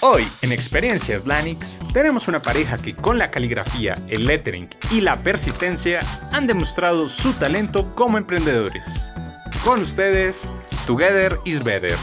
Hoy, en Experiencias Lanix, tenemos una pareja que con la caligrafía, el lettering y la persistencia han demostrado su talento como emprendedores. Con ustedes, Together is Better.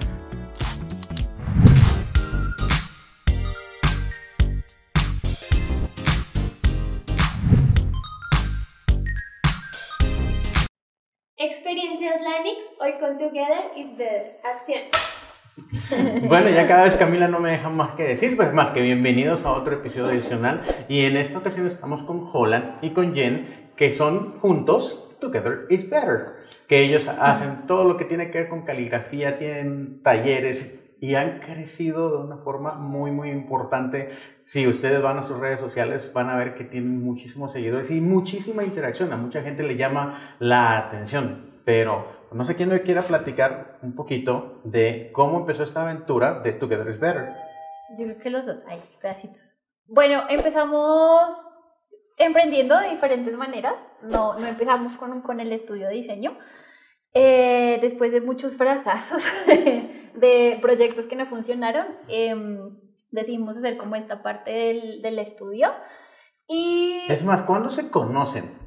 Experiencias Lanix, hoy con Together is Better. Acción. Bueno, ya cada vez Camila no me deja más que decir, pues más que bienvenidos a otro episodio adicional. Y en esta ocasión estamos con Holland y con Jen, que son juntos Together is Better. Que ellos hacen todo lo que tiene que ver con caligrafía, tienen talleres y han crecido de una forma muy importante. Si ustedes van a sus redes sociales van a ver que tienen muchísimos seguidores y muchísima interacción. A mucha gente le llama la atención, pero no sé quién me quiera platicar un poquito de cómo empezó esta aventura de Together is Better. Yo creo que los dos, hay pedacitos. Bueno, empezamos emprendiendo de diferentes maneras. No empezamos con el estudio de diseño. Después de muchos fracasos de proyectos que no funcionaron, decidimos hacer como esta parte del estudio. Y es más, ¿cuándo se conocen?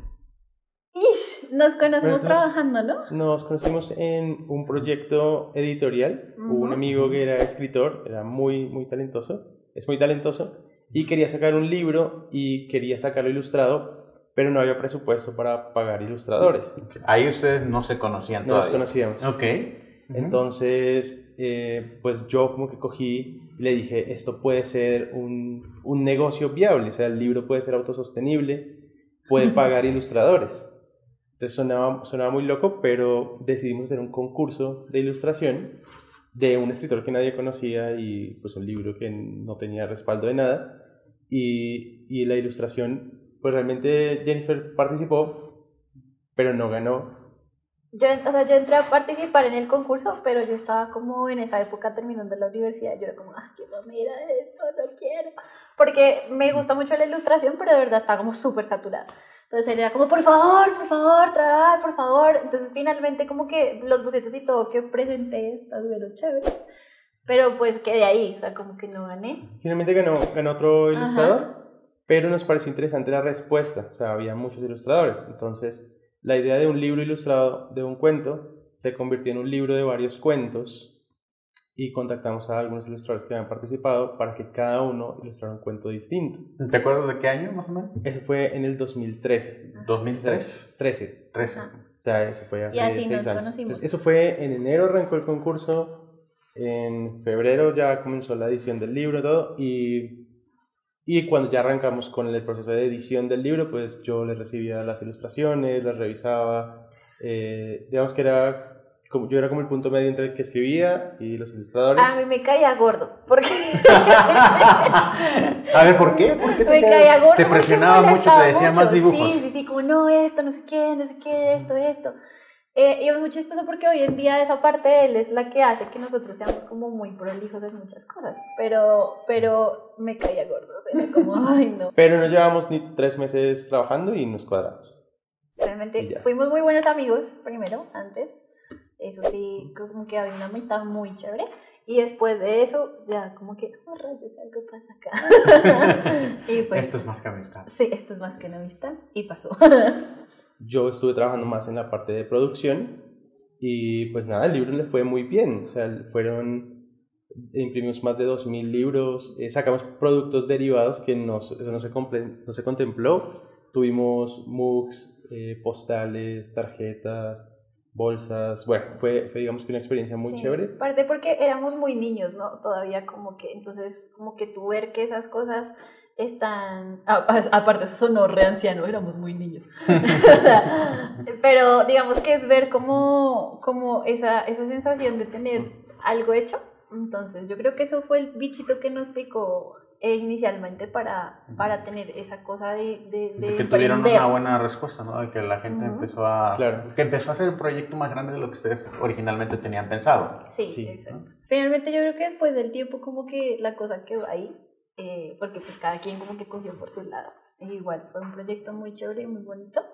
Nos conocimos trabajando, ¿no? Nos conocimos en un proyecto editorial. Hubo un amigo que era escritor, era muy talentoso, es muy talentoso, y quería sacar un libro y quería sacarlo ilustrado, pero no había presupuesto para pagar ilustradores. Ahí ustedes no se conocían todavía. No nos conocíamos. Ok. Entonces, pues yo como que cogí y le dije, esto puede ser un negocio viable, o sea, el libro puede ser autosostenible, puede pagar ilustradores. Entonces sonaba muy loco, pero decidimos hacer un concurso de ilustración de un escritor que nadie conocía y pues un libro que no tenía respaldo de nada. Y la ilustración, pues realmente Jennifer participó, pero no ganó. Yo entré a participar en el concurso, pero yo estaba como en esa época terminando la universidad. Yo era como, qué mamera esto, no quiero. Porque me gusta mucho la ilustración, pero de verdad estaba como súper saturada. Entonces él era como, por favor, trabaja, por favor. Entonces finalmente como que los bocetos y todo que presenté estuvieron chéveres. Pero pues quedé ahí, o sea, como que no gané. Finalmente ganó otro ilustrador, pero nos pareció interesante la respuesta. O sea, había muchos ilustradores. Entonces la idea de un libro ilustrado de un cuento se convirtió en un libro de varios cuentos y contactamos a algunos ilustradores que habían participado para que cada uno ilustrara un cuento distinto. ¿Te acuerdas de qué año más o menos? Eso fue en el 2013. ¿2003? 13. O sea, eso fue hace 6 años. Conocimos. Entonces, eso fue en enero, arrancó el concurso, en febrero ya comenzó la edición del libro y todo, y cuando ya arrancamos con el proceso de edición del libro, pues yo le recibía las ilustraciones, las revisaba, digamos que yo era como el punto medio entre el que escribía y los ilustradores. A mí me caía gordo, porque... A ver, ¿por qué? ¿Por qué me caía gordo? Te presionaba mucho, te decía más dibujos. Sí, como no, esto, no sé qué, esto. Y es muy chistoso porque hoy en día esa parte de él es la que hace que nosotros seamos como muy prolijos en muchas cosas, pero me caía gordo, era como, ay no. Pero no llevamos ni 3 meses trabajando y nos cuadramos. Realmente fuimos muy buenos amigos primero, antes. Eso sí, como que había una amistad muy chévere. Y después de eso, ya como que, rayos, algo pasa acá. Y pues, esto es más que amistad. Sí, esto es más que una amistad. Y pasó. Yo estuve trabajando más en la parte de producción. Y pues nada, el libro le fue muy bien. O sea, imprimimos más de 2.000 libros. Sacamos productos derivados que eso no se contempló. Tuvimos mugs, postales, tarjetas, bolsas. Bueno, fue digamos que una experiencia muy chévere. Aparte porque éramos muy niños, ¿no? Todavía como que, entonces como que tú ver que esas cosas están... aparte eso sonó re anciano, éramos muy niños. O sea, pero digamos que es ver como esa sensación de tener algo hecho. Entonces yo creo que eso fue el bichito que nos picó inicialmente para tener esa cosa de que tuvieron una buena respuesta, ¿no? De que la gente empezó a hacer un proyecto más grande de lo que ustedes originalmente tenían pensado. Sí, exacto. Finalmente yo creo que después del tiempo como que la cosa quedó ahí, porque pues cada quien como que cogió por su lado. Igual fue un proyecto muy chévere y muy bonito,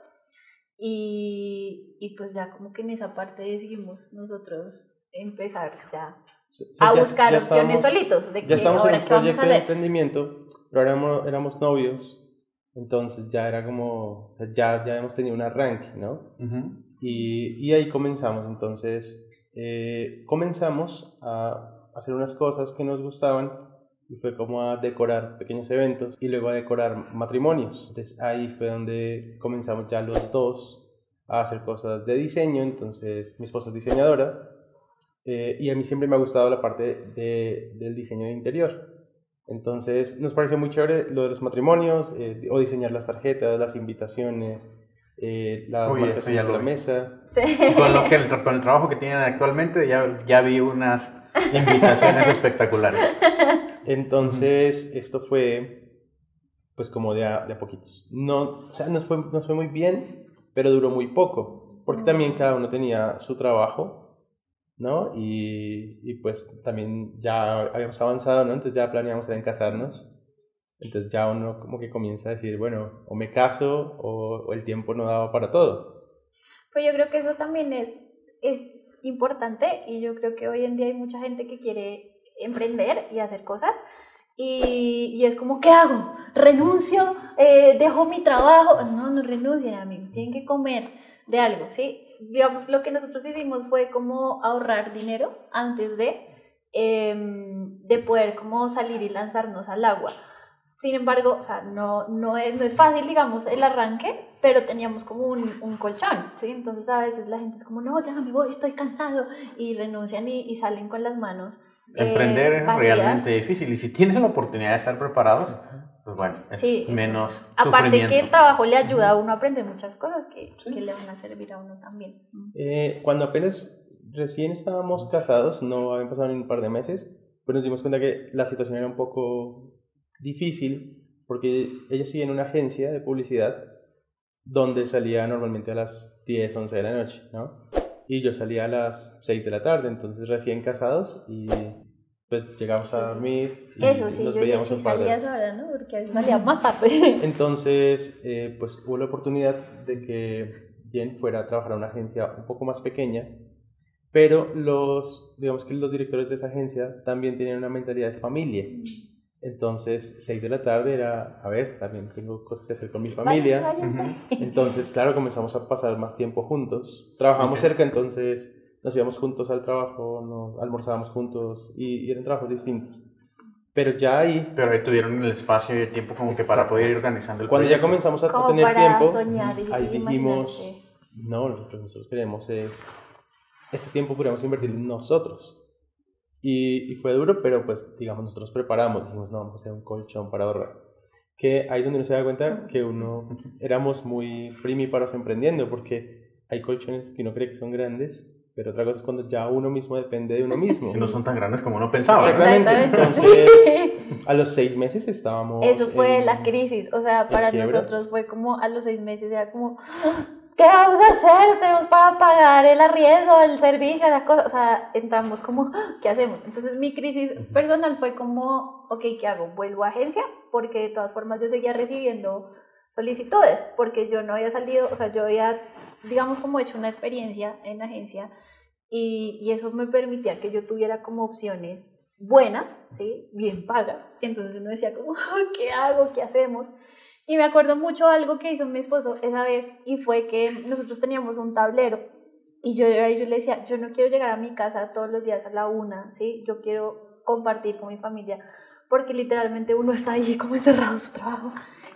y pues ya como que en esa parte decidimos nosotros empezar ya a buscar opciones solitos. De ya que estamos en ahora un qué vamos a proyecto de hacer. emprendimiento, pero ahora éramos novios, entonces ya era como, o sea, ya hemos tenido un arranque, ¿no? Y ahí comenzamos, entonces comenzamos a hacer unas cosas que nos gustaban y fue como a decorar pequeños eventos y luego a decorar matrimonios. Entonces ahí fue donde comenzamos ya los dos a hacer cosas de diseño. Entonces mi esposa es diseñadora y a mí siempre me ha gustado la parte del diseño de interior. Entonces nos pareció muy chévere lo de los matrimonios o diseñar las tarjetas, las invitaciones, las Oye, eso ya marcaciones de la lo vi. mesa. Sí. Y con el trabajo que tienen actualmente, ya vi unas invitaciones espectaculares. Entonces, esto fue, pues, como de a poquitos. No, o sea, nos fue muy bien, pero duró muy poco, porque también cada uno tenía su trabajo, ¿no? Y pues también ya habíamos avanzado, ¿no? Entonces ya planeamos en casarnos. Entonces ya uno como que comienza a decir, bueno, o me caso o el tiempo no daba para todo. Pero yo creo que eso también es importante y yo creo que hoy en día hay mucha gente que quiere emprender y hacer cosas y es como, ¿qué hago? ¿Renuncio? ¿Dejo mi trabajo? No renuncien, amigos, tienen que comer de algo, ¿sí? Digamos, lo que nosotros hicimos fue como ahorrar dinero antes de poder como salir y lanzarnos al agua. Sin embargo, o sea, no es fácil, digamos, el arranque, pero teníamos como un colchón, ¿sí? Entonces a veces la gente es como, no, ya me voy, estoy cansado, y renuncian y salen con las manos Emprender es vacías. realmente difícil y si tienes la oportunidad de estar preparados, pues bueno, es Sí, menos aparte sufrimiento. que el trabajo le ayuda a uno a aprender muchas cosas que le van a servir a uno también. Cuando apenas recién estábamos casados, no habían pasado ni un par de meses, pero nos dimos cuenta que la situación era un poco difícil porque ella sigue en una agencia de publicidad donde salía normalmente a las 10, 11 de la noche, ¿no? Y yo salía a las 6 de la tarde, entonces recién casados y pues llegamos a dormir y Eso sí, nos yo ya veíamos sí un par de salía veces. ahora, ¿no? Porque a veces salía más tarde. Entonces, pues hubo la oportunidad de que Jen fuera a trabajar a una agencia un poco más pequeña, pero digamos que los directores de esa agencia también tenían una mentalidad de familia. Entonces, 6 de la tarde era, a ver, también tengo cosas que hacer con mi familia. Váyanse. Entonces, claro, comenzamos a pasar más tiempo juntos. Trabajamos cerca, entonces nos íbamos juntos al trabajo, nos almorzábamos juntos y eran trabajos distintos. Pero ya ahí, Pero ahí tuvieron el espacio y el tiempo como que para poder ir organizando el cuando ya proyecto. comenzamos a Como tener para tiempo, soñar y ahí dijimos, imaginarse. no, lo que nosotros queremos es, este tiempo podríamos invertirlo en nosotros. Y fue duro, pero pues, digamos, nosotros preparamos, dijimos, no, vamos a hacer un colchón para ahorrar. Que ahí es donde uno se da cuenta que éramos muy primíparos emprendiendo, porque hay colchones que uno cree que son grandes, pero otra cosa es cuando ya uno mismo depende de uno mismo. Que no son tan grandes como uno pensaba. Exactamente. Entonces, a los 6 meses estábamos... Eso fue en- la crisis, o sea, para quiebra. nosotros fue como a los 6 meses, era como, ¿qué vamos a hacer? Tenemos para pagar el arriendo, el servicio, las cosas, o sea, entramos como, ¿qué hacemos? Entonces mi crisis personal fue como, ok, ¿qué hago? ¿Vuelvo a agencia? Porque de todas formas yo seguía recibiendo solicitudes, porque yo no había salido, o sea, yo había, digamos, como hecho una experiencia en agencia y eso me permitía que yo tuviera como opciones buenas, ¿sí? Bien pagas. Entonces uno decía como, ¿qué hago? ¿Qué hacemos? Y me acuerdo mucho algo que hizo mi esposo esa vez y fue que nosotros teníamos un tablero y yo le decía, yo no quiero llegar a mi casa todos los días a la 1, ¿sí? Yo quiero compartir con mi familia porque literalmente uno está ahí como encerrado en su trabajo.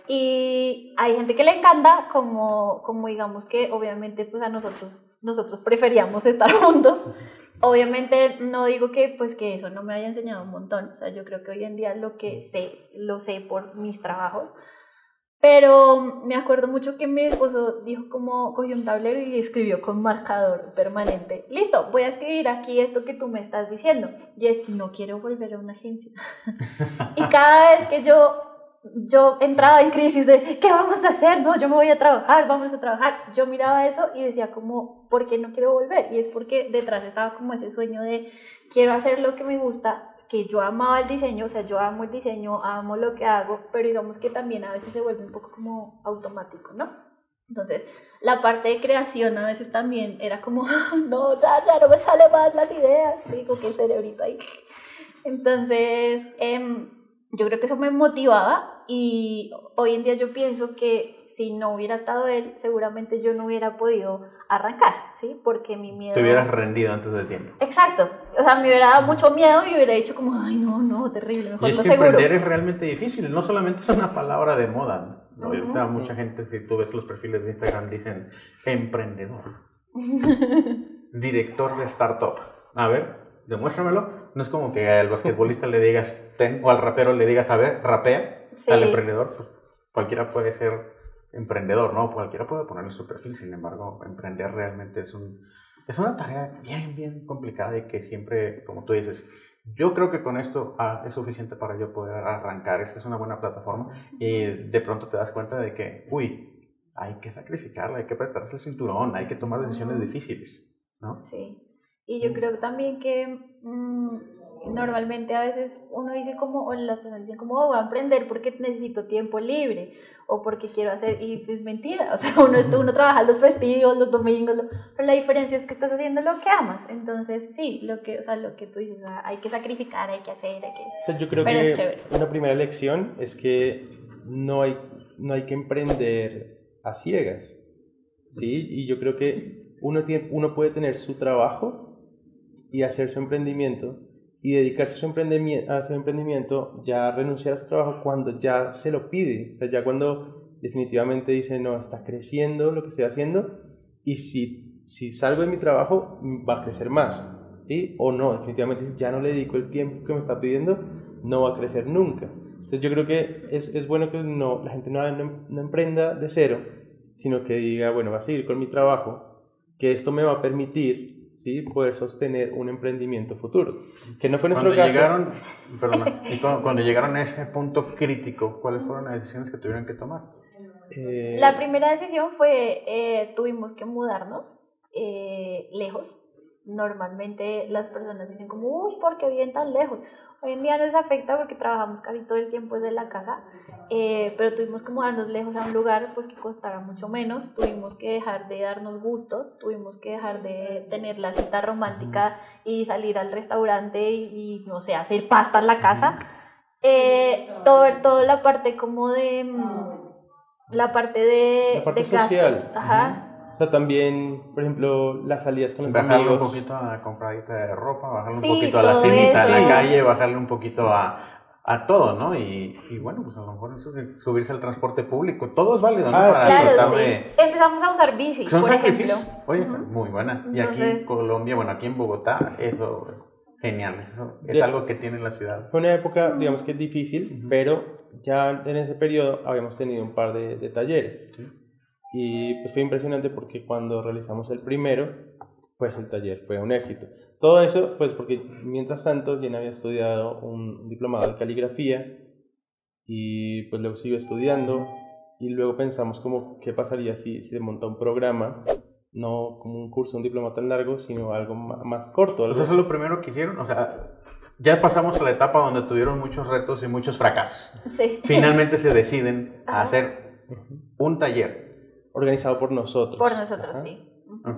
Y hay gente que le encanta, como digamos que obviamente pues a nosotros preferíamos estar juntos. Obviamente no digo que pues que eso no me haya enseñado un montón, o sea, yo creo que hoy en día lo que sé, lo sé por mis trabajos, pero me acuerdo mucho que mi esposo dijo como, cogió un tablero y escribió con marcador permanente, listo, voy a escribir aquí esto que tú me estás diciendo, y es, no quiero volver a una agencia. Y cada vez que yo entraba en crisis de, ¿qué vamos a hacer? No, yo me voy a trabajar, vamos a trabajar. Yo miraba eso y decía como, ¿por qué no quiero volver? Y es porque detrás estaba como ese sueño de, quiero hacer lo que me gusta, que yo amaba el diseño, o sea, yo amo el diseño, amo lo que hago, pero digamos que también a veces se vuelve un poco como automático, ¿no? Entonces, la parte de creación a veces también era como, no, ya no me salen más las ideas, digo que el cerebrito ahí. Entonces, yo creo que eso me motivaba y hoy en día yo pienso que si no hubiera estado él, seguramente yo no hubiera podido arrancar, ¿sí? Porque mi miedo... Te hubieras rendido antes del tiempo. Exacto, o sea, me hubiera dado mucho miedo y hubiera dicho como, ay, no, terrible, mejor Y es lo que seguro. emprender es realmente difícil, no solamente es una palabra de moda, ¿no? Ahorita mucha gente, si tú ves los perfiles de Instagram, dicen emprendedor, director de startup. A ver, demuéstramelo. No es como que al basquetbolista le digas ten o al rapero le digas, a ver, rapea. Sí. Al emprendedor, pues, cualquiera puede ser emprendedor, ¿no? Cualquiera puede ponerle su perfil, sin embargo, emprender realmente es una tarea bien complicada y que siempre, como tú dices, yo creo que con esto es suficiente para yo poder arrancar. Esta es una buena plataforma y de pronto te das cuenta de que, hay que sacrificarla, hay que apretarse el cinturón, hay que tomar decisiones difíciles, ¿no? Sí, y yo creo también que normalmente a veces uno dice como, o las personas dicen como, voy a emprender porque necesito tiempo libre, o porque quiero hacer, y pues mentira, o sea, uno trabaja los festivos, los domingos, pero la diferencia es que estás haciendo lo que amas, entonces sí, lo que tú dices, o sea, hay que sacrificar, hay que hacer, O sea, yo creo pero que es chévere. una primera lección es que no hay que emprender a ciegas, ¿sí? Y yo creo que uno puede tener su trabajo y hacer su emprendimiento y dedicarse a su emprendimiento, ya renunciar a su trabajo cuando ya se lo pide, o sea, ya cuando definitivamente dice, no, está creciendo lo que estoy haciendo y si salgo de mi trabajo va a crecer más, ¿sí? O no, definitivamente si ya no le dedico el tiempo que me está pidiendo, no va a crecer nunca. Entonces yo creo que es bueno que la gente no emprenda de cero, sino que diga, bueno, voy a seguir con mi trabajo, que esto me va a permitir, ¿sí?, poder sostener un emprendimiento futuro. Que no fue nuestro caso. Cuando llegaron a ese punto crítico, ¿cuáles fueron las decisiones que tuvieron que tomar? La primera decisión fue, tuvimos que mudarnos lejos. Normalmente las personas dicen como, uy, ¿por qué viven tan lejos? Hoy en día nos afecta porque trabajamos casi todo el tiempo desde la casa, pero tuvimos que mudarnos lejos a un lugar pues que costara mucho menos, tuvimos que dejar de darnos gustos, tuvimos que dejar de tener la cita romántica y salir al restaurante y no sé, hacer pasta en la casa. Toda la parte como de... la parte de social. gastos. Ajá. O sea, también, por ejemplo, las salidas con los bajarle amigos. un poquito a la compradita de ropa, bajarle Sí, un poquito a la todo cenita eso. en la calle, bajarle un poquito a todo, ¿no? Y bueno, pues a lo mejor subirse al transporte público, todo es válido, ¿no? Ah, Para sí. Claro, tratar sí. de... Empezamos a usar bici, Son por ejemplo. sacrificios. Oye, muy buena. Y aquí en Colombia, bueno, aquí en Bogotá, eso, genial. Eso es algo que tiene la ciudad. Fue una época, digamos que difícil, pero ya en ese periodo habíamos tenido un par de talleres. Sí. Y pues fue impresionante porque cuando realizamos el primero, pues el taller fue un éxito. Todo eso, pues porque mientras tanto, Jen había estudiado un diplomado de caligrafía y pues luego siguió estudiando y luego pensamos como qué pasaría si se monta un programa, no como un curso, un diploma tan largo, sino algo más corto. Pues eso es lo primero que hicieron, o sea, ya pasamos a la etapa donde tuvieron muchos retos y muchos fracasos. Sí. Finalmente se deciden a hacer un taller. Organizado por nosotros. Por nosotros, Ajá. sí. Ok.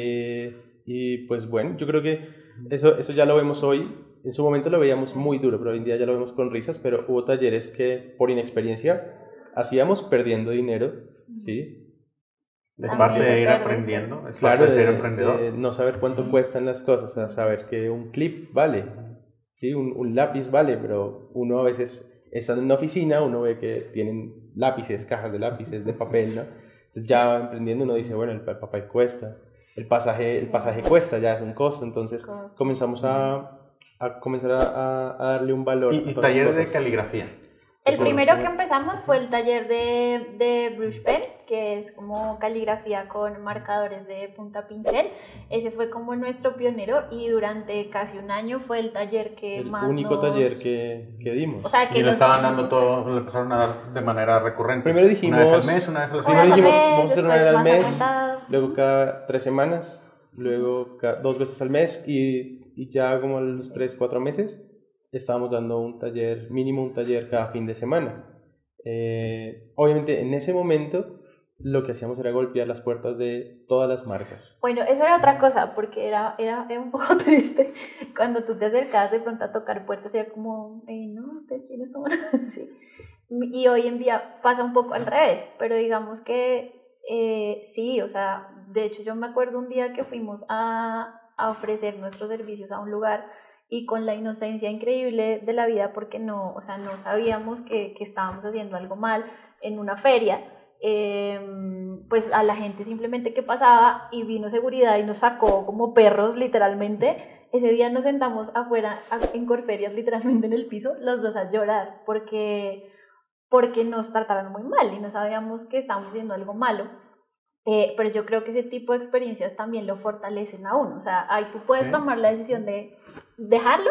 Y pues bueno, yo creo que eso ya lo vemos hoy. En su momento lo veíamos muy duro, pero hoy en día ya lo vemos con risas, pero hubo talleres que por inexperiencia hacíamos perdiendo dinero, ¿sí? Es También parte de se ir pierde, aprendiendo, es Claro, parte de ser emprendedor. de no saber cuánto cuestan las cosas, o sea, saber que un clip vale, ¿sí? Un lápiz vale, pero uno a veces está en una oficina, uno ve que tienen lápices, cajas de lápices, de papel, ¿no? Entonces ya emprendiendo uno dice, bueno, el papel cuesta, el pasaje cuesta, ya es un costo, entonces comenzamos a comenzar a darle un valor. Y a todas talleres las de cosas. caligrafía. El Eso, primero que empezamos fue el taller de Brush Pen, que es como caligrafía con marcadores de punta pincel. Ese fue como nuestro pionero y durante casi un año fue el taller que El más único nos... taller que dimos. O sea, que Y lo nos... estaban dando todo, lo empezaron a dar de manera recurrente. Primero dijimos, una vez al mes, una vez a la primero semana. dijimos, mes, vamos a hacer una vez después al más mes, aumentado. luego cada 3 semanas, luego 2 veces al mes y ya como a los 3-4 meses estábamos dando un taller, mínimo un taller cada fin de semana. Obviamente en ese momento lo que hacíamos era golpear las puertas de todas las marcas. Bueno, eso era otra cosa, porque era un poco triste cuando tú te acercabas de pronto a tocar puertas y era como, no, ¿ustedes quiénes son? Sí. Y hoy en día pasa un poco al revés, pero digamos que sí, o sea, de hecho yo me acuerdo un día que fuimos a ofrecer nuestros servicios a un lugar y con la inocencia increíble de la vida, porque no, o sea, no sabíamos que estábamos haciendo algo mal en una feria. Pues a la gente simplemente que pasaba y vino seguridad y nos sacó como perros literalmente. Ese día nos sentamos afuera en Corferias literalmente en el piso, los dos a llorar porque nos trataron muy mal y no sabíamos que estábamos haciendo algo malo. Pero yo creo que ese tipo de experiencias también lo fortalecen a uno. O sea, ahí tú puedes tomar la decisión de dejarlo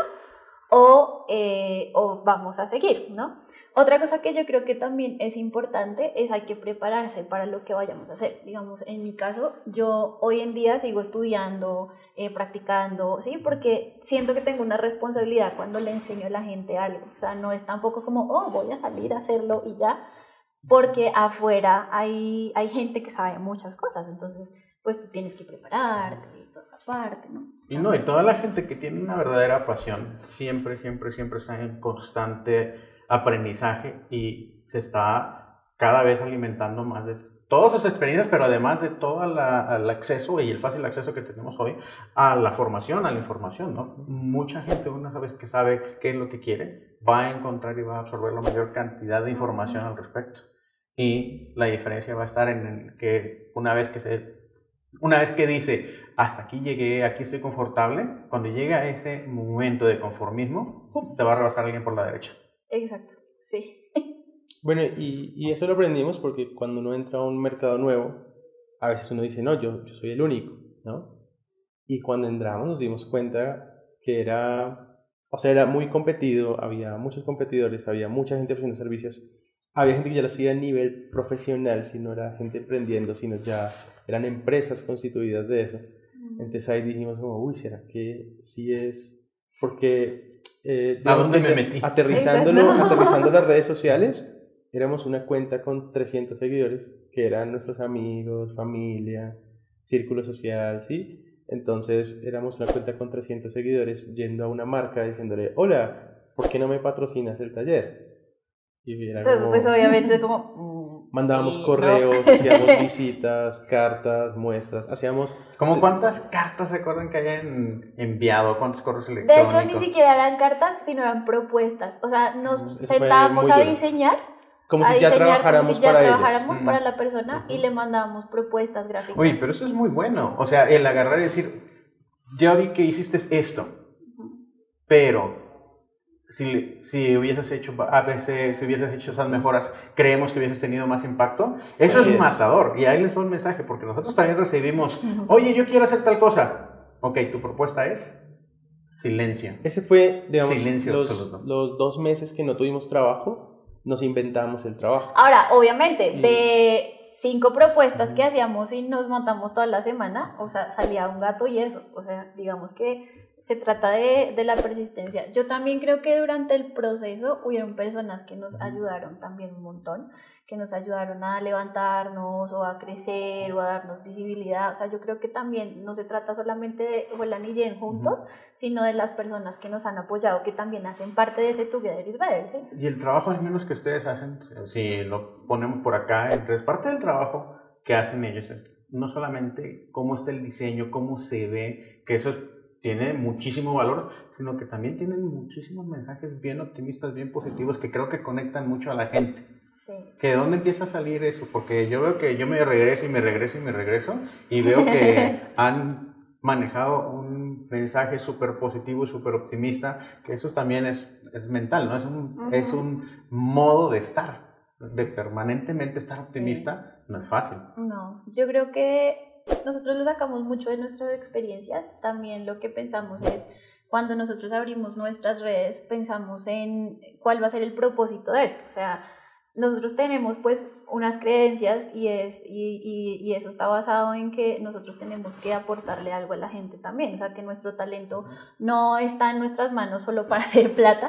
o vamos a seguir, ¿no? Otra cosa que yo creo que también es importante es hay que prepararse para lo que vayamos a hacer. Digamos, en mi caso, yo hoy en día sigo estudiando, practicando, ¿sí? Porque siento que tengo una responsabilidad cuando le enseño a la gente algo. O sea, no es tampoco como, voy a salir a hacerlo y ya, porque afuera hay gente que sabe muchas cosas. Entonces, pues tú tienes que prepararte y toda esa parte, ¿no? Y toda la gente que tiene una verdadera pasión siempre está en constante aprendizaje y se está cada vez alimentando más de todas sus experiencias, pero además de todo el acceso y el fácil acceso que tenemos hoy a la formación, a la información, ¿no? Mucha gente, una vez que sabe qué es lo que quiere, va a encontrar y va a absorber la mayor cantidad de información al respecto. Y la diferencia va a estar en que una vez que dice, hasta aquí llegué, aquí estoy confortable, cuando llega a ese momento de conformismo, te va a rebasar alguien por la derecha. Exacto, sí. Bueno, y eso lo aprendimos porque cuando uno entra a un mercado nuevo, a veces uno dice, no, yo soy el único, ¿no? Y cuando entramos nos dimos cuenta que era muy competido, había muchos competidores, había mucha gente ofreciendo servicios, había gente que ya lo hacía a nivel profesional, si no era gente emprendiendo, sino ya eran empresas constituidas de eso. Entonces ahí dijimos como, uy, ¿será que sí es? Porque ¿a dónde me metí? Aterrizando las redes sociales, éramos una cuenta con 300 seguidores, que eran nuestros amigos, familia, círculo social, ¿sí? Entonces éramos una cuenta con 300 seguidores yendo a una marca diciéndole, hola, ¿por qué no me patrocinas el taller? Y era entonces, como, pues obviamente como... mandábamos correos, ¿no? hacíamos visitas, cartas, muestras, hacíamos... ¿Cómo cuántas cartas recuerdan que hayan enviado? ¿Cuántos correos electrónicos? De hecho, ni siquiera eran cartas, sino eran propuestas. O sea, nos Eso fue sentábamos muy a duro. diseñar. Como si ya trabajáramos para ellos. Para la persona y le mandábamos propuestas gráficas. Oye, pero eso es muy bueno. O sea, el agarrar y decir, ya vi que hiciste esto, pero si hubieses hecho esas mejoras, creemos que hubieses tenido más impacto. Eso Así es es. matador. Y ahí les va un mensaje, porque nosotros también recibimos, oye, yo quiero hacer tal cosa. Ok, tu propuesta es silencio. Ese fue, digamos, Silencio absoluto. los 2 meses que no tuvimos trabajo, nos inventamos el trabajo. Ahora, obviamente, de 5 propuestas que hacíamos y nos montamos toda la semana, o sea, salía un gato y eso. O sea, digamos que se trata de la persistencia. Yo también creo que durante el proceso hubieron personas que nos ayudaron también un montón, que nos ayudaron a levantarnos o a crecer o a darnos visibilidad. O sea, yo creo que también no se trata solamente de Holland y Jen juntos, sino de las personas que nos han apoyado, que también hacen parte de ese Together is Better, ¿sí? Y el trabajo al menos que ustedes hacen, si lo ponemos por acá, es parte del trabajo que hacen ellos. No solamente cómo está el diseño, cómo se ve, que eso tiene muchísimo valor, sino que también tienen muchísimos mensajes bien optimistas, bien positivos, que creo que conectan mucho a la gente. Sí. ¿Que de dónde empieza a salir eso? Porque yo veo que yo me regreso y veo que han manejado un mensaje súper positivo, súper optimista, que eso también es mental, ¿no? Es un modo de estar, de permanentemente estar optimista, no es fácil. No, yo creo que nosotros lo sacamos mucho de nuestras experiencias. También lo que pensamos es, cuando nosotros abrimos nuestras redes, pensamos en cuál va a ser el propósito de esto. O sea, nosotros tenemos pues unas creencias y eso está basado en que nosotros tenemos que aportarle algo a la gente también. O sea, que nuestro talento no está en nuestras manos solo para hacer plata,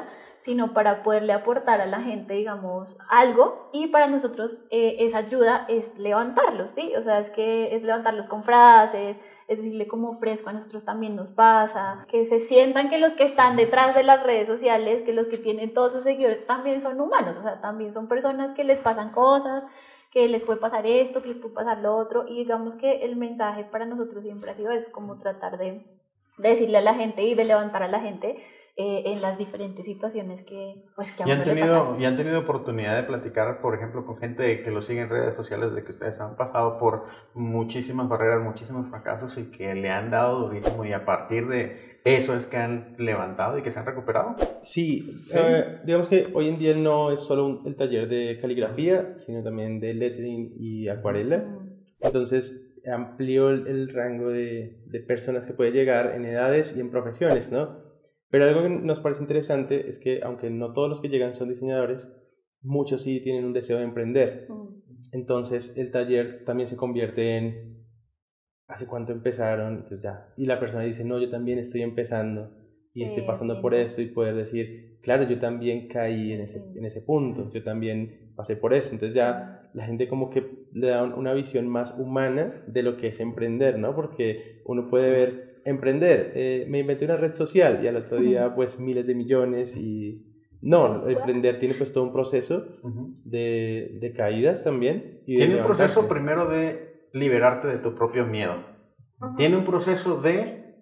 sino para poderle aportar a la gente, digamos, algo, y para nosotros esa ayuda es levantarlos, ¿sí? O sea, es levantarlos con frases, es decirle como fresco, a nosotros también nos pasa, que se sientan que los que están detrás de las redes sociales, que los que tienen todos sus seguidores también son humanos, o sea, también son personas que les pasan cosas, que les puede pasar esto, que les puede pasar lo otro, y digamos que el mensaje para nosotros siempre ha sido eso, como tratar de decirle a la gente y de levantar a la gente en las diferentes situaciones que a uno le pasan. ¿Y han tenido oportunidad de platicar, por ejemplo, con gente que lo sigue en redes sociales, de que ustedes han pasado por muchísimas barreras, muchísimos fracasos y que le han dado durísimo y a partir de eso es que han levantado y que se han recuperado? Sí, digamos que hoy en día no es solo el taller de caligrafía, sino también de lettering y acuarela. Entonces amplió el rango de personas que puede llegar en edades y en profesiones, ¿no? Pero algo que nos parece interesante es que, aunque no todos los que llegan son diseñadores, muchos sí tienen un deseo de emprender. Entonces, el taller también se convierte en ¿hace cuánto empezaron? Entonces ya. Y la persona dice, no, yo también estoy empezando y estoy pasando por esto, y poder decir, claro, yo también caí en ese punto, yo también pasé por eso. Entonces ya la gente como que le da una visión más humana de lo que es emprender, ¿no? Porque uno puede ver emprender, me inventé una red social y al otro día pues miles de millones y no, emprender tiene pues todo un proceso de caídas también. Y tiene un proceso primero de liberarte de tu propio miedo. Tiene un proceso de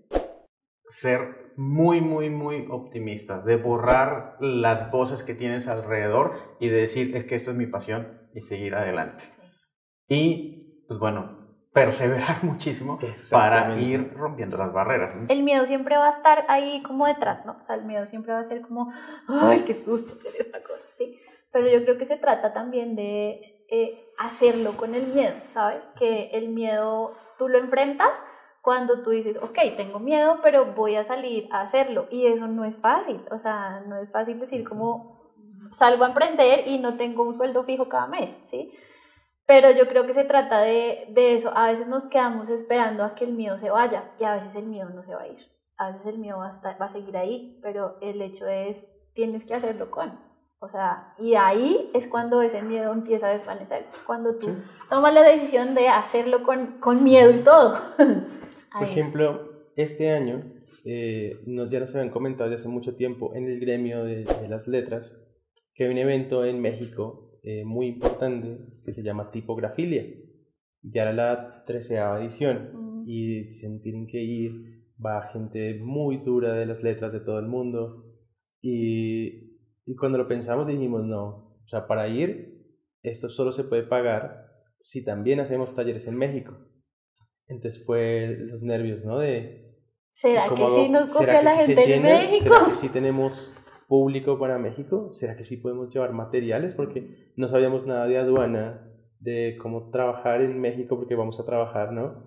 ser muy, muy, muy optimista, de borrar las voces que tienes alrededor y de decir, es que esto es mi pasión y seguir adelante. Y pues bueno, perseverar muchísimo para ir rompiendo las barreras, ¿no? El miedo siempre va a estar ahí como detrás, ¿no? O sea, el miedo siempre va a ser como, ¡ay, qué susto hacer esta cosa! ¿Sí? Pero yo creo que se trata también de hacerlo con el miedo, ¿sabes? Que el miedo tú lo enfrentas cuando tú dices, ok, tengo miedo, pero voy a salir a hacerlo. Y eso no es fácil, o sea, no es fácil decir como salgo a emprender y no tengo un sueldo fijo cada mes, ¿sí? Pero yo creo que se trata de eso. A veces nos quedamos esperando a que el miedo se vaya y a veces el miedo no se va a ir. A veces el miedo va a seguir ahí, pero el hecho es, tienes que hacerlo con. O sea, y ahí es cuando ese miedo empieza a desvanecerse. Cuando tú tomas la decisión de hacerlo con miedo y todo. Por ejemplo, este año, ya nos habían comentado desde hace mucho tiempo en el gremio de las letras que hay un evento en México muy importante que se llama Tipografilia. Ya era la 13ª edición y dicen tienen que ir, va gente muy dura de las letras de todo el mundo y cuando lo pensamos dijimos no, o sea, para ir esto solo se puede pagar si también hacemos talleres en México. Entonces fue los nervios, ¿no? ¿Será que sí nos coge la gente en México? ¿Será que sí tenemos público para México? ¿Será que sí podemos llevar materiales? Porque no sabíamos nada de aduana, de cómo trabajar en México, porque vamos a trabajar, ¿no?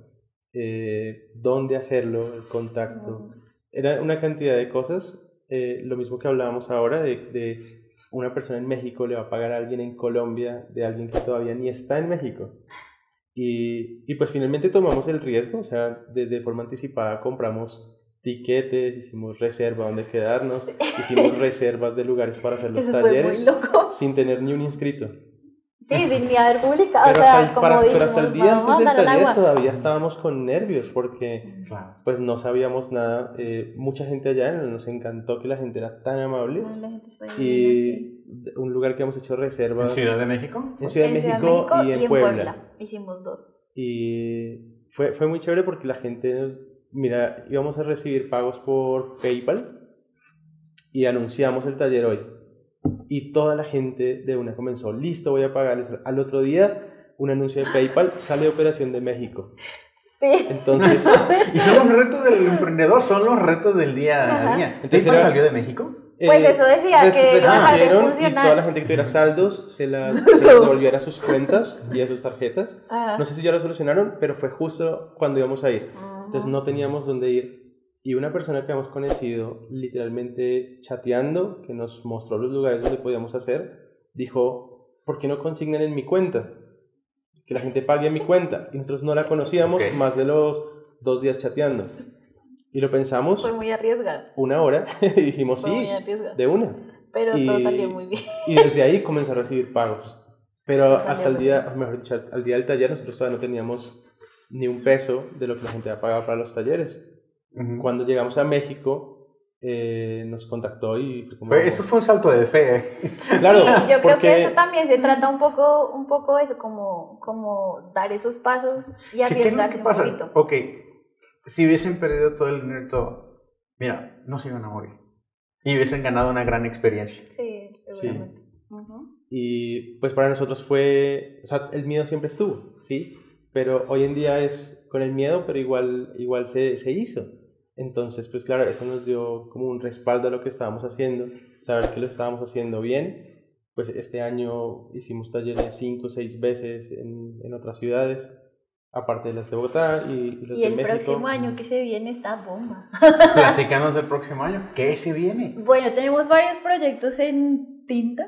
Dónde hacerlo, el contacto. Era una cantidad de cosas. Lo mismo que hablábamos ahora de una persona en México le va a pagar a alguien en Colombia, de alguien que todavía ni está en México. Y pues finalmente tomamos el riesgo, o sea, desde forma anticipada compramos tiquetes, hicimos reserva donde quedarnos, hicimos reservas de lugares para hacer los talleres sin tener ni un inscrito. Sí, sin ni haber publicado. Pero, o sea, pero hasta el día antes del taller todavía estábamos con nervios porque pues no sabíamos nada. Mucha gente allá, nos encantó que la gente era tan amable. Y un lugar que hemos hecho reservas. ¿En Ciudad de México? En Ciudad de México y en Puebla. Hicimos 2. Y fue muy chévere porque la gente mira, íbamos a recibir pagos por PayPal y anunciamos el taller hoy. Y toda la gente de una comenzó, listo, voy a pagarles. Al otro día, un anuncio de PayPal, sale Operación de México. Sí. Entonces... y son los retos del emprendedor, son los retos del día a día. Entonces, ¿PayPal salió de México? Pues eso decía que dejar de funcionar. Y toda la gente que tuviera saldos se las devolviera a sus cuentas y a sus tarjetas. No sé si ya lo solucionaron, pero fue justo cuando íbamos a ir. Entonces no teníamos dónde ir. Y una persona que habíamos conocido, literalmente chateando, que nos mostró los lugares donde podíamos hacer, dijo, ¿por qué no consignan en mi cuenta? Que la gente pague en mi cuenta. Y nosotros no la conocíamos más de los 2 días chateando. Y lo pensamos. Fue muy arriesgado. 1 hora y dijimos sí, de una. pero todo Y- salió muy bien. Y desde ahí comencé a recibir pagos. Pero Salió hasta el muy día, mejor dicho, al día del taller nosotros todavía no teníamos ni un peso de lo que la gente había pagado para los talleres. Cuando llegamos a México, nos contactó y fue como... Eso fue un salto de fe. Claro, Sí, yo creo porque- que eso también se trata un poco de eso, como dar esos pasos y ¿Qué es lo arriesgarse que un pasa? poquito. Ok, si hubiesen perdido todo el dinero y todo, mira, no se iban a morir. Y hubiesen ganado una gran experiencia. Sí, seguramente. Ujú. Y pues para nosotros fue, o sea, el miedo siempre estuvo, ¿sí? Pero hoy en día es con el miedo, pero igual se hizo. Entonces, pues claro, eso nos dio como un respaldo a lo que estábamos haciendo, saber que lo estábamos haciendo bien. Pues este año hicimos talleres 5 o 6 veces en otras ciudades, aparte de las de Bogotá y los Y de el México. próximo año que se viene está bomba. Platícanos del próximo año. ¿Qué se viene? Bueno, tenemos varios proyectos en tinta.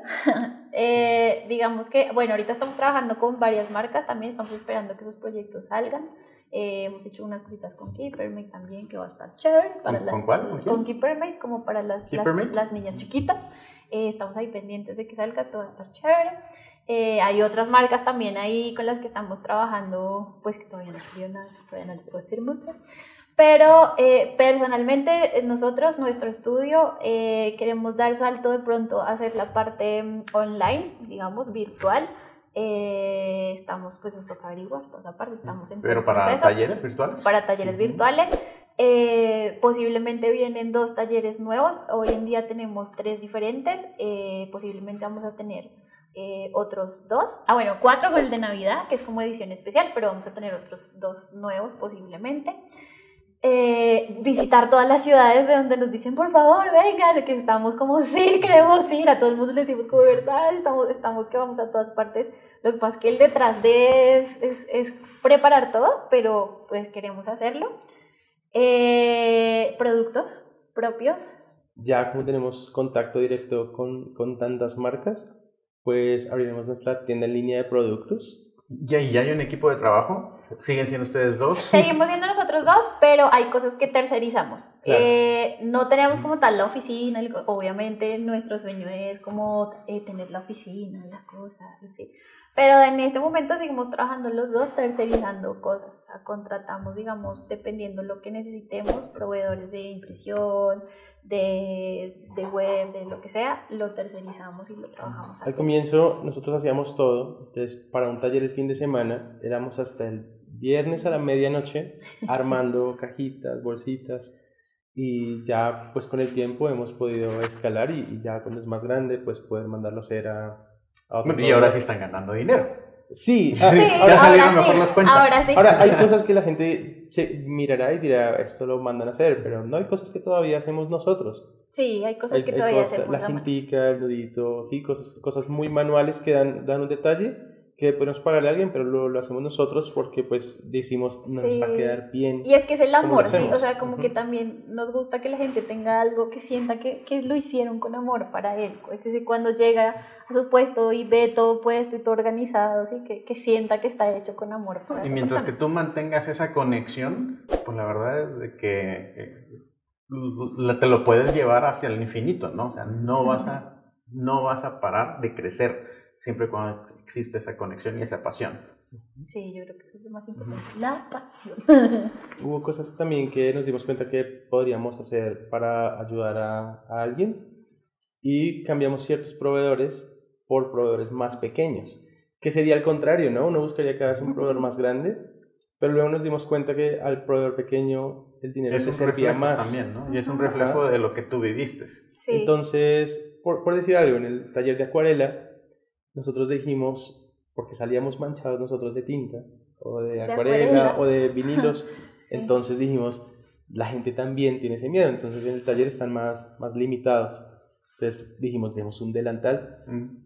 Digamos que, bueno, ahorita estamos trabajando con varias marcas también, estamos esperando que esos proyectos salgan. Hemos hecho unas cositas con Keepermade también, que va a estar chévere. Para ¿Con cuál? ¿Con quién? Con Keepermade, como para ¿Keepermade? las niñas chiquitas. Estamos ahí pendientes de que salga, todo va a estar chévere. Hay otras marcas también ahí con las que estamos trabajando, pues que todavía no salió nada, todavía no les puedo decir mucho. Pero personalmente nosotros, nuestro estudio, queremos dar salto de pronto a hacer la parte online, digamos, virtual. Estamos, pues nos toca averiguar toda esa parte, estamos en ¿Pero todo para proceso. talleres virtuales? Para talleres Sí. virtuales. Posiblemente vienen 2 talleres nuevos. Hoy en día tenemos 3 diferentes. Posiblemente vamos a tener otros 2. 4 con el de Navidad, que es como edición especial, pero vamos a tener otros 2 nuevos posiblemente. Visitar todas las ciudades de donde nos dicen por favor vengan, de que estamos como sí, queremos ir, a todo el mundo le decimos como de verdad, estamos que vamos a todas partes. Lo que pasa es que el detrás de es preparar todo, pero pues queremos hacerlo. Productos propios. Ya como tenemos contacto directo con tantas marcas, pues abriremos nuestra tienda en línea de productos. ¿Ya hay un equipo de trabajo? ¿Siguen siendo ustedes dos? Seguimos siendo nosotros 2, pero hay cosas que tercerizamos. Claro. No tenemos como tal la oficina, obviamente nuestro sueño es como tener la oficina, la cosa, así. Pero en este momento seguimos trabajando los 2, tercerizando cosas. O sea, contratamos, digamos, dependiendo lo que necesitemos, proveedores de impresión, de web, de lo que sea, lo tercerizamos y lo trabajamos Al así. comienzo nosotros hacíamos todo, entonces para un taller el fin de semana éramos hasta el viernes a la medianoche armando cajitas, bolsitas y ya pues con el tiempo hemos podido escalar y ya cuando es más grande pues poder mandarlo a hacer a otro Bueno, y ahora proveedor. sí están ganando dinero. Sí, Sí, Ya salieron ahora mejor sí, las cuentas. ahora sí. ahora hay cosas que la gente se mirará y dirá esto lo mandan a hacer, pero no hay cosas que todavía hacemos nosotros. Sí, hay cosas que todavía hacemos la a mano. cintica, el nudito, sí, cosas muy manuales que dan un detalle que podemos pagarle a alguien, pero lo hacemos nosotros porque pues decimos nos Sí. va a quedar bien. Y es que es el ¿Cómo lo amor, sí, hacemos? o sea, como que Ujú. también nos gusta que la gente tenga algo que sienta que lo hicieron con amor para él. Es decir, cuando llega a su puesto y ve todo puesto y todo organizado, ¿sí? que sienta que está hecho con amor para Y esa mientras que persona. tú mantengas esa conexión, pues la verdad es de que te lo puedes llevar hacia el infinito, ¿no? O sea, no vas a parar de crecer siempre y cuando existe esa conexión y esa pasión. Sí, yo creo que eso es lo más importante, la pasión. Hubo cosas también que nos dimos cuenta que podríamos hacer para ayudar a alguien y cambiamos ciertos proveedores por proveedores más pequeños, que sería al contrario, ¿no? Uno buscaría cada vez un proveedor más grande, pero luego nos dimos cuenta que al proveedor pequeño el dinero Es le un servía reflejo más. también, ¿no? Y es un reflejo Ajá. de lo que tú viviste. Sí. Entonces, por decir algo, en el taller de acuarela, nosotros dijimos, porque salíamos manchados nosotros de tinta, o de acuarela, o de vinilos, Sí. entonces dijimos, la gente también tiene ese miedo, entonces en el taller están más limitados. Entonces dijimos, demos un delantal,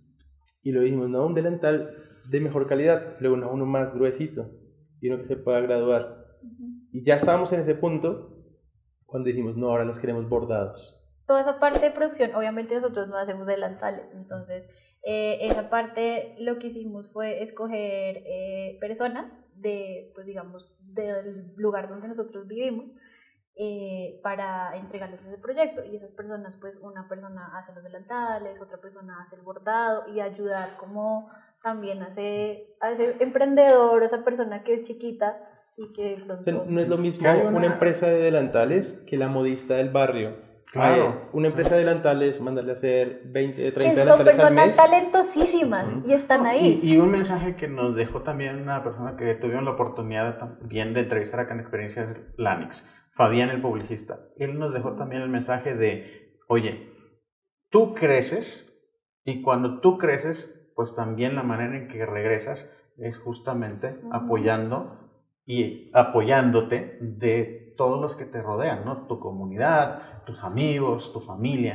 y luego dijimos, no, un delantal de mejor calidad, luego no, uno más gruesito, y uno que se pueda graduar. Y ya estábamos en ese punto cuando dijimos, no, ahora los queremos bordados. Toda esa parte de producción, obviamente nosotros no hacemos delantales, entonces esa parte lo que hicimos fue escoger personas de, pues digamos, del lugar donde nosotros vivimos para entregarles ese proyecto, y esas personas, pues una persona hace los delantales, otra persona hace el bordado, y ayudar como también a ese emprendedor, esa persona que es chiquita y que de O sea, pronto... no es lo mismo Hay una empresa de delantales que la modista del barrio. Claro. Una empresa de delantales, mandarle a hacer 20, 30 que son delantales al personas mes. talentosísimas y están ahí. Y un mensaje que nos dejó también una persona que tuvieron la oportunidad también de entrevistar acá en Experiencias Lanix, Fabián el publicista. Él nos dejó también el mensaje de, oye, tú creces, y cuando tú creces, pues también la manera en que regresas es justamente apoyándote de todos los que te rodean, ¿no? Tu comunidad, tus amigos, tu familia.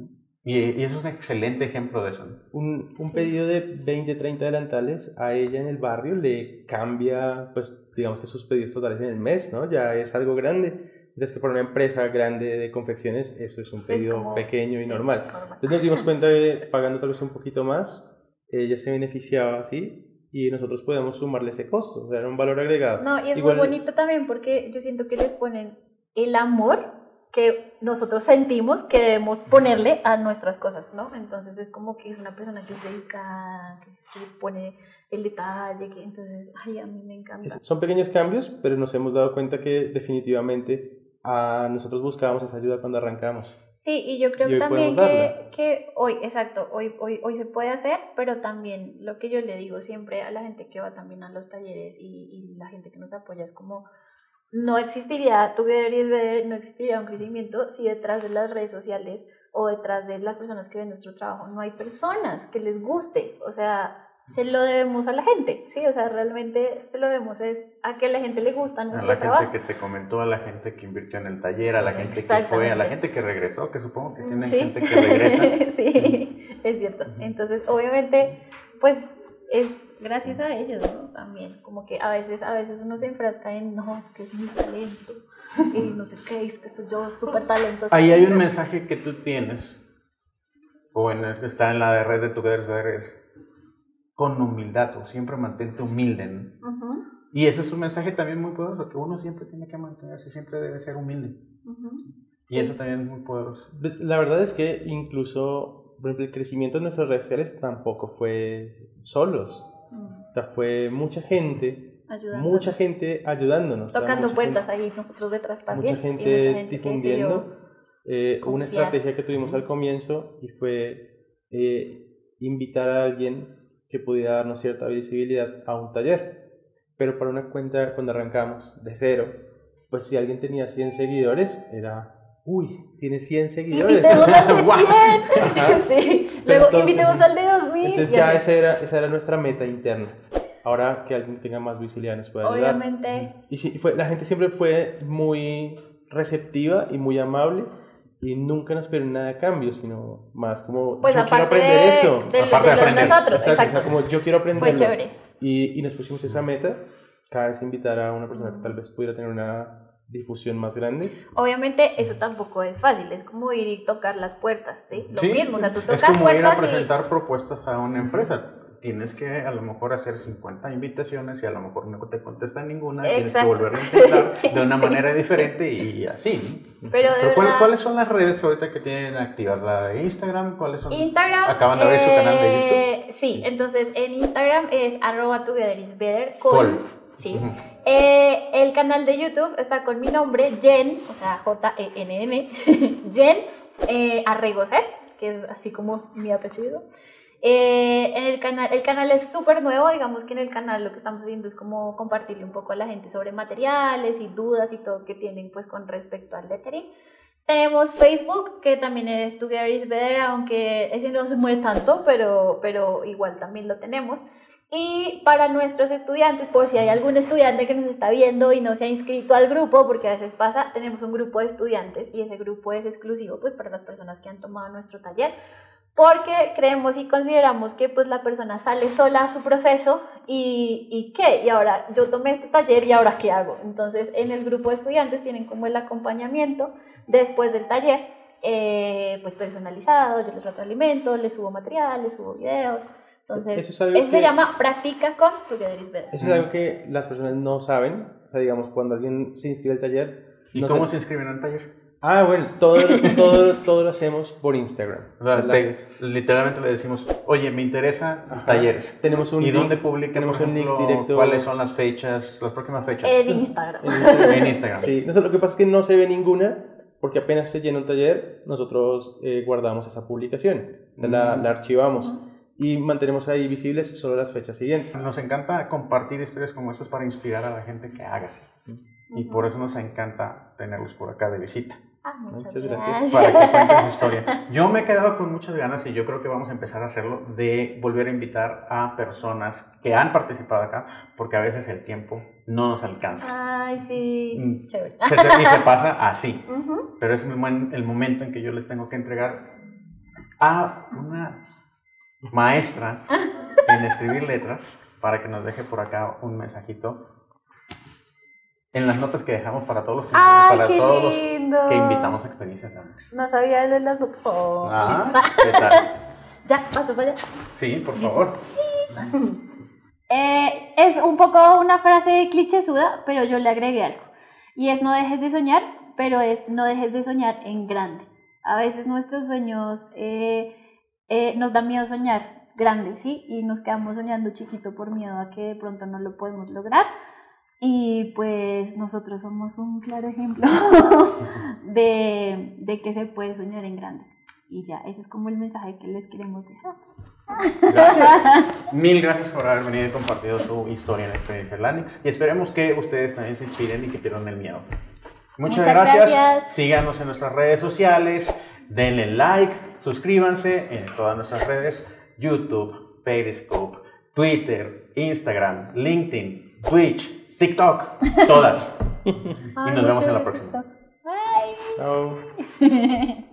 Y eso es un excelente ejemplo de eso, ¿no? Un pedido de 20, 30 delantales a ella en el barrio le cambia, pues digamos que sus pedidos totales en el mes, ¿no? Ya es algo grande. Es que para una empresa grande de confecciones eso es un pedido como, pequeño y normal. Entonces nos dimos cuenta de pagando tal vez un poquito más, ella se beneficiaba así, y nosotros podemos sumarle ese costo, o sea, era un valor agregado. No, y es Igual, muy bonito también porque yo siento que les ponen el amor que nosotros sentimos que debemos ponerle a nuestras cosas, ¿no? Entonces es como que es una persona que es dedicada, que pone el detalle, que entonces, ay, a mí me encanta. Son pequeños cambios, pero nos hemos dado cuenta que definitivamente nosotros buscábamos esa ayuda cuando arrancamos. Sí, y yo creo Y hoy también podemos que hoy, exacto, hoy se puede hacer, pero también lo que yo le digo siempre a la gente que va también a los talleres y la gente que nos apoya es como, no existiría Together is Better, no existiría un crecimiento si detrás de las redes sociales o detrás de las personas que ven nuestro trabajo no hay personas que les guste, o sea, se lo debemos a la gente, ¿sí? O sea, realmente se lo debemos es a que a la gente le gusta nuestro trabajo. A la gente que te comentó, a la gente que invirtió en el taller, a la gente que fue, a la gente que regresó, que supongo que tienen gente que regresa. Sí, es cierto. Entonces, obviamente, pues es gracias a ellos, ¿no? También, como que a veces uno se enfrasca en, no, es que es mi talento, y no sé qué, es que soy yo súper talentoso. Ahí hay un mensaje que tú tienes, o está en la red de Together is Better, es con humildad, o siempre mantente humilde, ¿no? Y ese es un mensaje también muy poderoso, que uno siempre tiene que mantenerse, siempre debe ser humilde. Y eso también es muy poderoso. La verdad es que incluso, por ejemplo, el crecimiento de nuestras redes sociales tampoco fue solos. O sea, fue mucha gente ayudándonos. Tocando puertas gente, ahí, nosotros detrás también. Mucha gente difundiendo. Una estrategia que tuvimos al comienzo y fue invitar a alguien que pudiera darnos cierta visibilidad a un taller. Pero para una cuenta, cuando arrancamos de cero, pues si alguien tenía 100 seguidores, era, uy, tiene 100 seguidores. Invitemos al de 100. Sí. Luego Entonces, invitemos al de 2000. Entonces ya esa era nuestra meta interna. Ahora que alguien tenga más visibilidad nos puede ayudar. Obviamente. Y sí, la gente siempre fue muy receptiva y muy amable. Y nunca nos pidieron nada a cambio, sino más como, pues yo quiero aparte aprender eso. Aparte de aprender. Nosotros, Exacto. O sea, como yo quiero aprenderlo. Fue chévere. Y nos pusimos esa meta, cada vez invitar a una persona que tal vez pudiera tener una difusión más grande. Obviamente eso tampoco es fácil, es como ir y tocar las puertas, ¿sí? Lo mismo, o sea, tú tocas es como ir a puertas presentar propuestas a una empresa. Tienes que a lo mejor hacer 50 invitaciones y a lo mejor no te contestan ninguna. Tienes que volver a intentar de una manera diferente y así. Pero ¿cuáles son las redes ahorita que tienen activas? ¿La de Instagram? ¿Cuáles son? Instagram. ¿Acaban de abrir su canal de YouTube? Sí, entonces en Instagram es @togetherisbetter Sí. El canal de YouTube está con mi nombre, Jen, o sea, Jenn, Jen Arregoses, que es así como mi apellido. El canal es súper nuevo, digamos que en el canal lo que estamos haciendo es como compartirle un poco a la gente sobre materiales y dudas y todo que tienen pues con respecto al lettering. Tenemos Facebook, que también es Together is Better, aunque ese no se mueve tanto, pero igual también lo tenemos. Y para nuestros estudiantes, por si hay algún estudiante que nos está viendo y no se ha inscrito al grupo, porque a veces pasa, tenemos un grupo de estudiantes y ese grupo es exclusivo pues para las personas que han tomado nuestro taller, porque creemos y consideramos que pues la persona sale sola a su proceso y ¿qué? Y ahora yo tomé este taller y ahora ¿qué hago? Entonces en el grupo de estudiantes tienen como el acompañamiento después del taller, pues personalizado, yo les retroalimento, les subo material, les subo videos. Entonces, eso se llama Practica con Together is Better. Eso es algo que las personas no saben. O sea, digamos, cuando alguien se inscribe al taller, ¿Y No cómo sé. se inscriben al taller? Ah, bueno, todo lo hacemos por Instagram. O sea, La- literalmente le decimos, oye, me interesa Ajá. talleres. Tenemos un ¿Y link, dónde publica, tenemos por un link ejemplo, directo. cuáles son las fechas, las próximas fechas? En Instagram. En Instagram. Sí, no sé, lo que pasa es que no se ve ninguna, porque apenas se llena un taller, nosotros guardamos esa publicación, o sea, la archivamos y mantenemos ahí visibles solo las fechas siguientes. Nos encanta compartir historias como estas para inspirar a la gente que haga. Y por eso nos encanta tenerlos por acá de visita, Ah, muchas Muchas gracias. gracias. para que cuenten su historia. Yo me he quedado con muchas ganas y yo creo que vamos a empezar a hacerlo, de volver a invitar a personas que han participado acá, porque a veces el tiempo no nos alcanza. Ay, sí. Mm. Chévere. Y se pasa así. Ujú. Pero es el momento en que yo les tengo que entregar a una maestra en escribir letras para que nos deje por acá un mensajito en las notas que dejamos para todos los, Ay, para qué todos los lindo. que invitamos a Experiencias Lanix. No sabía de las notas. Oh. Ah, ¿qué tal? Ya, paso para allá. Sí, por favor. Es un poco una frase clichésuda, pero yo le agregué algo. Y es no dejes de soñar, pero es no dejes de soñar en grande. A veces nuestros sueños nos da miedo soñar grande, ¿sí? Y nos quedamos soñando chiquito por miedo a que de pronto no lo podemos lograr. Y pues nosotros somos un claro ejemplo de que se puede soñar en grande. Y ya, ese es como el mensaje que les queremos dejar. Gracias. Mil gracias por haber venido y compartido tu historia en Experiencias Lanix. Y esperemos que ustedes también se inspiren y que pierdan el miedo. Muchas gracias. Síganos en nuestras redes sociales. Denle like. Suscríbanse en todas nuestras redes. YouTube, Periscope, Twitter, Instagram, LinkedIn, Twitch, TikTok. Todas. Y nos vemos en la próxima. Bye. Chao.